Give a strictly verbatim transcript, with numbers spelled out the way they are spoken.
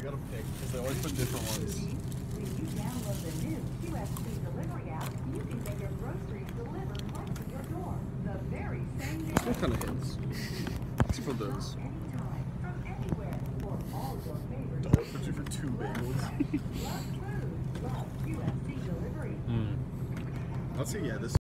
We gotta pick because they always put different ones. When you download the new Q S C delivery app, you can get your groceries delivered right to your door the very same day. That kind of hits. Except for those. Anytime, from anywhere, for all your favorite. Dollar fifty for two bagels. Love food, love Q S C delivery. Mm. I'll say yeah. This.